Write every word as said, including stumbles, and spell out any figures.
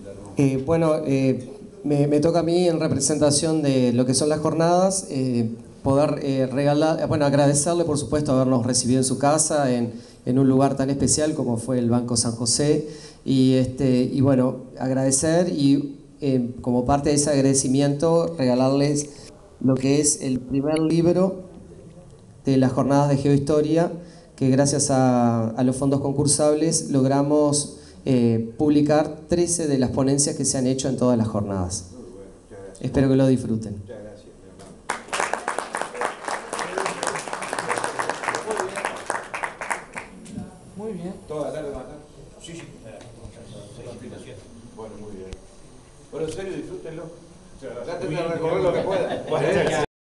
Eh, bueno, eh, me, me toca a mí en representación de lo que son las jornadas, eh, poder eh, regalar, bueno, agradecerle por supuesto habernos recibido en su casa, en, en un lugar tan especial como fue el Banco San José, y, este, y bueno, agradecer y eh, como parte de ese agradecimiento regalarles lo que es el primer libro de las jornadas de geohistoria, que gracias a, a los fondos concursables logramos eh, publicar trece de las ponencias que se han hecho en todas las jornadas. Espero que lo disfruten. Muchas gracias. Muy bien. ¿Toda la tarde van a estar? Sí, sí. Bueno, muy bien. Bueno, en serio, disfrútenlo. Traten de recorrer lo que puedan. Bueno,